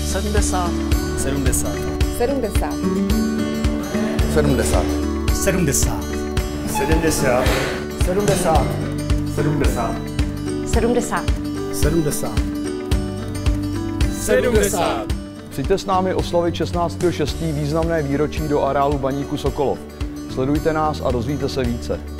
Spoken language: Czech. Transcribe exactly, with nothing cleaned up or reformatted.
sedmdesát. sedmdesát. sedmdesát. sedmdesát. sedmdesát. sedmdesát. sedmdesát. sedmdesát. sedmdesát. sedmdesát. sedmdesát. Přijďte s námi oslavit šestnáctého šestého významné výročí do areálu Baníku Sokolov. Sledujte nás a dozvíte se více.